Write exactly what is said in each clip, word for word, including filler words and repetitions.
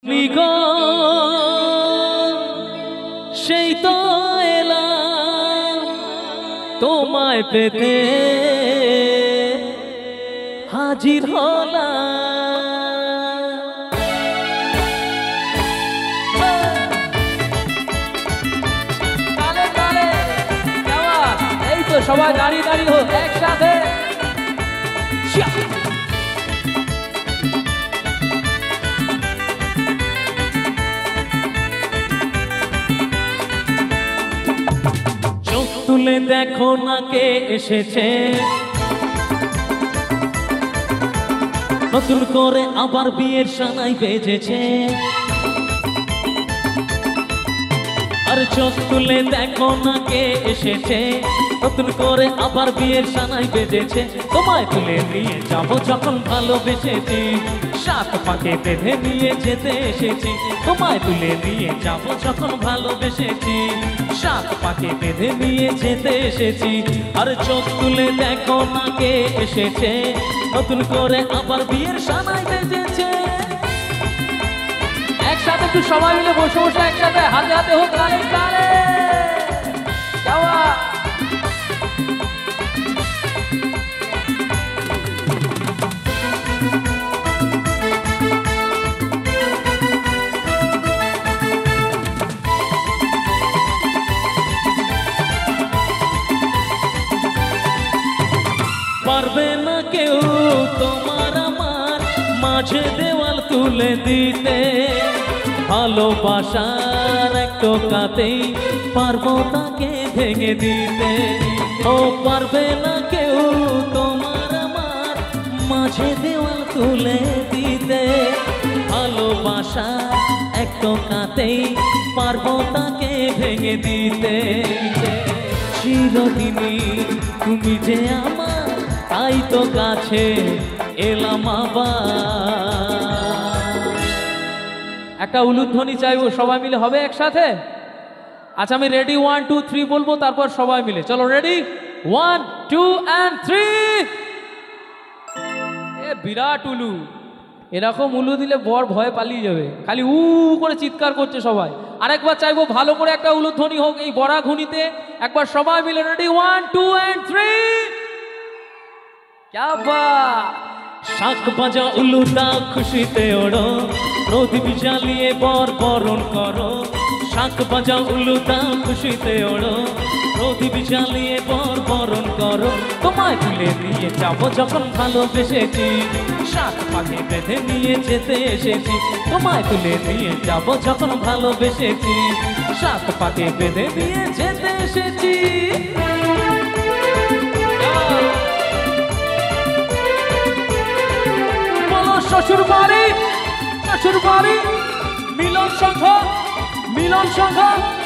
নিগো সেই তো এলাম তোমায় পেতে হাজির হলাম। তালে তালে যাওয়া এই তো সবাই দাঁড়িয়ে দাঁড়িয়ে হোক একসাথে। চোখ তুলে দেখো না কে এসেছে, নতুন করে আবার বিয়ের সানাই বেজেছে। আর চোখ তুলে দেখো না কে এসেছে, নতুন করে আবার বিয়ের সানাই বেজেছে। তোমায় তুলে নিয়ে যাবো যখন ভালোবেসেছি, সাত পাকে বেঁধে নিয়ে যেতে এসেছি। তোমায় তুলে নিয়ে যাবো যখন ভালোবেসেছি, সাত পাকে বেঁধে নিয়ে যেতে এসেছি। আর চোখ তুলে দেখো না কে এসেছে, নতুন করে আবার বিয়ের সানাই বেজেছে। একসাথে একটু সবাই মিলে বসে বসে একসাথে হাতে হাতে হোক তালে তালে যাওয়া। পারবে না কেউ তোমার আমার মাঝে দেওয়াল তুলে দিতে, ভালোবাসার এক টোকাতেই পারবো তাকে ভেঙে দিতে। ও পারবে না কেউ তোমার আমার মাঝে দেওয়াল তুলে দিতে, ভালোবাসার এক টোকাতেই পারবো তাকে ভেঙে দিতে। চিরদিনই তুমি যে আমার, তাই তো কাছে এলাম আবার। একটা উলুধ্বনি চাইবো, সবাই মিলে হবে একসাথে। আচ্ছা আমি রেডি, ওয়ান টু থ্রি বলবো, তারপর সবাই মিলে চলো। Ready, one two and three. এ বিরাট উলু, এরকম উলু দিলে বর ভয় পালিয়ে যাবে, খালি উ করে চিৎকার করছে সবাই। আরেকবার চাইবো ভালো করে একটা উলুধ্বনি হোক এই বড়া ঘুনিতে, একবার সবাই মিলে। Ready, one two and three. শাক বাজা উলুদা খুশিতে ওড়ো, প্রদীপ জ্বালিয়ে বর বরণ করো। শাক বাজা উলুদা খুশিতে ওড়ো, প্রদীপ জ্বালিয়ে বর বরণ করো। তোমায় তুলে নিয়ে যাবো যখন ভালোবেসেছি, সাত পাকে বেঁধে নিয়ে যেতে এসেছি। তোমায় তুলে নিয়ে যাবো যখন ভালোবেসেছি, সাত পাকে বেঁধে নিয়ে যেতে এসেছি। শ্বশুর বাড়ি, শ্বশুর বাড়ি, মিলন সংঘ, মিলন সংঘ।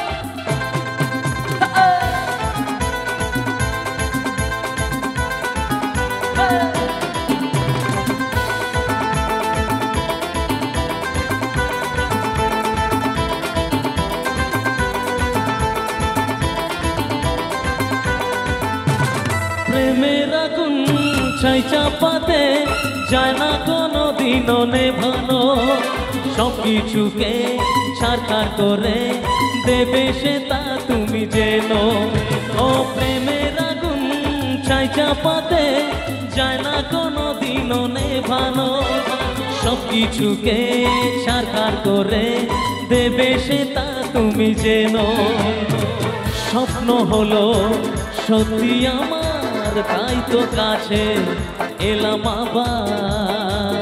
প্রেমের আগুন ছাই চাপাতে যায় না কোনো দিনও নেভানো, সব কিছুকে ছাড়খাড় করে দেবে সে তা তুমি জেনো। ও প্রেমের আগুন ছাই চাপাতে যায় না কোনো দিনও নেভানো, সব কিছুকে ছাড়খাড় করে দেবে সে তা তুমি জেনো। স্বপ্ন হলো সত্যি আমার, তাই তো কাছে এলাম আবার।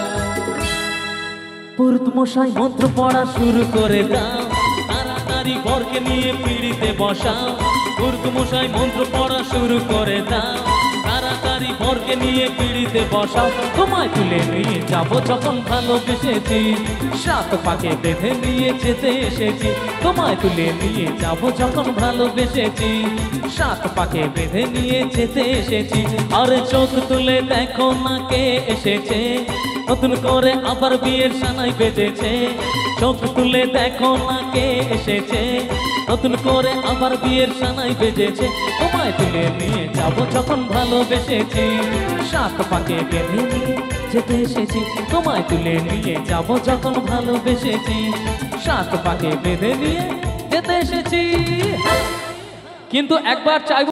পুরুত মশাই মন্ত্র পড়া শুরু করে দাও, তাড়াতাড়ি বরকে নিয়ে পিড়িতে বসাও। পুরুত মশাই মন্ত্র পড়া শুরু করে দাও, তাড়াতাড়ি বরকে নিয়ে পিড়িতে বসাও। তোমায় তুলে নিয়ে যাবো যখন ভালোবেসেছি, সাত পাকে বেঁধে নিয়ে যেতে এসেছি। তোমায় তুলে নিয়ে যাবো যখন ভালোবেসেছি, সাত পাকে বেঁধে নিয়ে যেতে এসেছি। আর চোখ তুলে দেখো না কে এসেছে, নতুন করে আবার বিয়ের সানাই বেজেছে। চোখ তুলে দেখো না কে এসেছে, নতুন করে আবার বিয়ের সানাই বেজেছে। তোমায় তুলে নিয়ে যাবো যখন ভালোবেসেছি, সাত পাকে বেঁধে নিয়ে যেতে এসেছি। তোমায় তুলে নিয়ে যাবো যখন ভালোবেসেছি, সাত পাকে বেঁধে নিয়ে যেতে এসেছি। কিন্তু একবার চাইবো